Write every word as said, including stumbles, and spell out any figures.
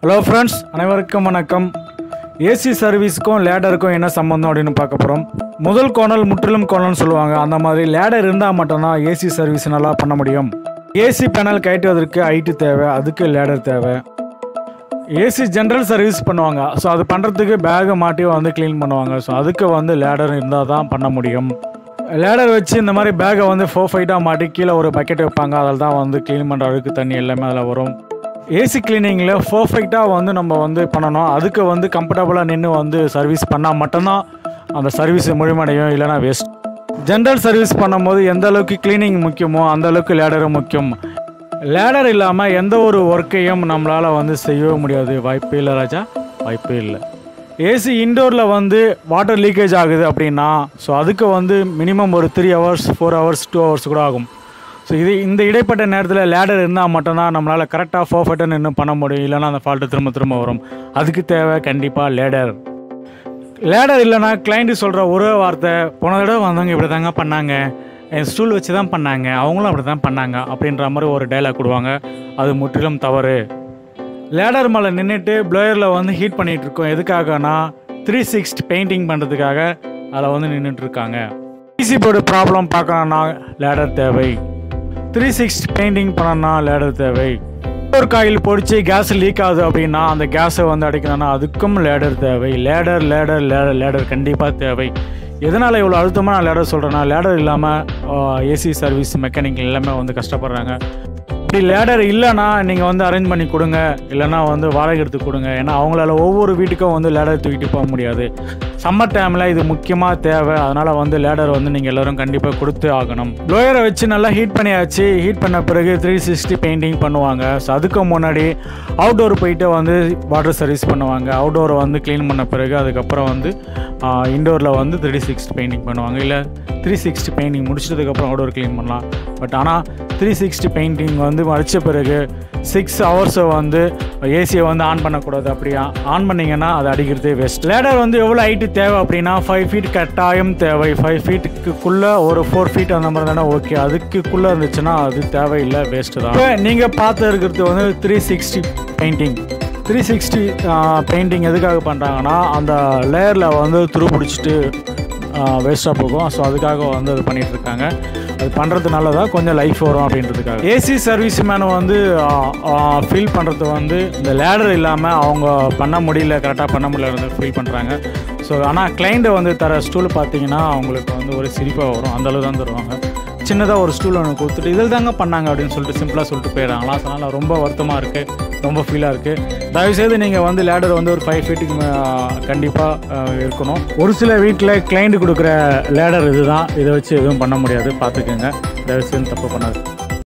Hello friends, அனைவருக்கும் வணக்கம். AC சர்வீஸுக்கும் லேடருக்கும் என்ன சம்மந்தம் அப்படின்னு பார்க்க போகிறோம். முதல் கோணல் முற்றிலும் கோணல்னு சொல்லுவாங்க. அந்த மாதிரி லேடர் இருந்தால் மட்டும்தான் ஏசி சர்வீஸ் நல்லா பண்ண முடியும். ஏசி பேனல் கயற்றுவதற்கு ஹைட்டு தேவை, அதுக்கு லேடர் தேவை. ஏசி ஜென்ரல் சர்வீஸ் பண்ணுவாங்க. ஸோ அது பண்ணுறதுக்கு பேகை மாட்டி வந்து க்ளீன் பண்ணுவாங்க. ஸோ அதுக்கு வந்து லேடர் இருந்தால் தான் பண்ண முடியும். லேடர் வச்சு இந்த மாதிரி பேகை வந்து ஃபோர் ஃபைட்டாக மாட்டி கீழே ஒரு பக்கெட் வைப்பாங்க. அதில் தான் வந்து க்ளீன் பண்ணுற அழுக்கு தண்ணி எல்லாமே அதில் வரும். ஏசி கிளீனிங்கில் பர்ஃபெக்டாக வந்து நம்ம வந்து பண்ணணும். அதுக்கு வந்து கம்ஃபர்டபுளாக நின்று வந்து சர்வீஸ் பண்ணால் மட்டும்தான் அந்த சர்வீஸ் முழுமடையும், இல்லைனா வேஸ்ட். ஜென்ரல் சர்வீஸ் பண்ணும்போது எந்த அளவுக்கு கிளீனிங் முக்கியமோ அந்த அளவுக்கு லேடரும் முக்கியம். லேடர் இல்லாமல் எந்த ஒரு ஒர்க்கையும் நம்மளால் வந்து செய்யவே முடியாது. வாய்ப்பே இல்லை ராஜா, வாய்ப்பே இல்லை. ஏசி இன்டோரில் வந்து வாட்டர் லீக்கேஜ் ஆகுது அப்படின்னா ஸோ அதுக்கு வந்து மினிமம் ஒரு three hours four hours two hours கூட ஆகும். ஸோ இது இந்த இடைப்பட்ட நேரத்தில் லேடர் இருந்தால் மட்டும்தான் நம்மளால் கரெக்டாக பர்ஃபெக்டாக நின்று பண்ண முடியும். இல்லைனா அந்த ஃபால்ட்டு திரும்ப திரும்ப வரும். அதுக்கு தேவை கண்டிப்பாக லேடர். லேடர் இல்லைனா கிளைண்ட்டு சொல்கிற ஒரே வார்த்தை, போன தடவை வந்தவங்க இப்படி தாங்க பண்ணாங்க, என் ஸ்டூல் வச்சு தான் பண்ணாங்க, அவங்களும் அப்படி தான் பண்ணாங்க அப்படின்ற மாதிரி ஒரு டைலாக் கொடுவாங்க. அது முற்றிலும் தவறு. லேடர் மேலே நின்றுட்டு ப்ளோயரில் வந்து ஹீட் பண்ணிகிட்டு இருக்கோம். எதுக்காகனா த்ரீ சிக்ஸ்டி பெயிண்டிங் பண்ணுறதுக்காக அதில் வந்து நின்றுட்டுருக்காங்க. ஈசி போர்டு ப்ராப்ளம் பார்க்கணுன்னா லேடர் தேவை. த்ரீ சிக்ஸ்டி பெயிண்டிங் பண்ணணும்னா லேடர் தேவை. ஒரு காயில் பொடிச்சு கேஸ் லீக் ஆகுது அப்படின்னா அந்த கேஸை வந்து அடிக்கணும்னா அதுக்கும் லேடர் தேவை. லேடர் லேடர் லேடர் லேடர் கண்டிப்பாக தேவை. எதனால் இவ்வளோ அழுத்தமாக நான் லேடர் சொல்கிறேன்னா, லேடர் இல்லாமல் ஏசி சர்வீஸ் மெக்கானிக் எல்லாமே வந்து கஷ்டப்படுறாங்க. இப்படி லேடர் இல்லைன்னா நீங்கள் வந்து அரேஞ்ச் பண்ணி கொடுங்க, இல்லைனா வந்து வாடகை எடுத்து கொடுங்க. ஏன்னா அவங்களால ஒவ்வொரு வீட்டுக்கும் வந்து லேடர் தூக்கிட்டு போக முடியாது. சம்மர் டைமில் இது முக்கியமாக தேவை. அதனால் வந்து லேடர் வந்து நீங்கள் எல்லோரும் கண்டிப்பாக கொடுத்து ஆகணும். ப்ளோயரை வச்சு நல்லா ஹீட் பண்ணியாச்சு. ஹீட் பண்ண பிறகு த்ரீ சிக்ஸ்டி பெயிண்டிங் பண்ணுவாங்க. ஸோ அதுக்கு முன்னாடி அவுட்டோர் போயிட்டு வந்து வாட்டர் சர்வீஸ் பண்ணுவாங்க. அவுட்டோரை வந்து க்ளீன் பண்ண பிறகு அதுக்கப்புறம் வந்து இன்டோரில் வந்து த்ரீ சிக்ஸ்டி பெயிண்டிங் பண்ணுவாங்க. இல்லை த்ரீ சிக்ஸ்டி பெயிண்டிங் முடிச்சதுக்கப்புறம் அவுட்டோர் க்ளீன் பண்ணலாம். பட் ஆனால் த்ரீ சிக்ஸ்டி பெயிண்டிங் வந்து மடித்த பிறகு சிக்ஸ் ஹவர்ஸை வந்து ஏசியை வந்து ஆன் பண்ணக்கூடாது. அப்படியா ஆன் பண்ணிங்கன்னா அது அடிக்கிறதே வேஸ்ட். லேடர் வந்து எவ்வளோ ஹைட்டு தேவை அப்படின்னா ஃபைவ் ஃபீட் கட்டாயம் தேவை. ஃபைவ் ஃபீட்டுக்குள்ளே ஒரு ஃபோர் ஃபீட் அந்த மாதிரி தானே ஓகே. அதுக்குள்ளே இருந்துச்சுன்னா அது தேவையில்லை, வேஸ்ட்டு தான். இப்போ நீங்கள் பார்த்து இருக்கிறது வந்து three sixty painting. Three sixty painting எதுக்காக பண்ணுறாங்கன்னா அந்த லேயரில் வந்து துரு பிடிச்சிட்டு வேஸ்ட்டாக போகும். ஸோ அதுக்காக வந்து அது பண்ணிகிட்ருக்காங்க. அது பண்ணுறதுனால தான் கொஞ்சம் லைஃப் வரும் அப்படின்றதுக்காக. ஏசி சர்வீஸ் மேனை வந்து ஃபீல் பண்ணுறது வந்து இந்த லேடர் இல்லாமல் அவங்க பண்ண முடியல, கரெக்டாக பண்ண முடியல ஃபீல் பண்ணுறாங்க. ஸோ ஆனால் கிளைண்ட்டை வந்து தர ஸ்டூல் பார்த்தீங்கன்னா அவங்களுக்கு வந்து ஒரு சிரிப்பாக வரும். அந்தளவு தான் தருவாங்க. சின்னதாக ஒரு ஸ்டூல் ஒன்று கொடுத்துட்டு இதில் தாங்க பண்ணாங்க அப்படின்னு சொல்லிட்டு சிம்பிளாக சொல்லிட்டு போயிடறாங்களா. அதனால் ரொம்ப வருத்தமாக இருக்குது, ரொம்ப ஃபீலாக இருக்குது. தயவுசெய்து நீங்கள் வந்து லேடர் வந்து ஒரு ஃபைவ் ஃபீட்டுக்கு கண்டிப்பாக இருக்கணும். ஒரு சில வீட்டில் கிளைண்ட் கொடுக்குற லேடர் இது தான். இதை வச்சு எதுவும் பண்ண முடியாது, பார்த்துக்கோங்க. தயவுசெய்து தப்பு பண்ணாது.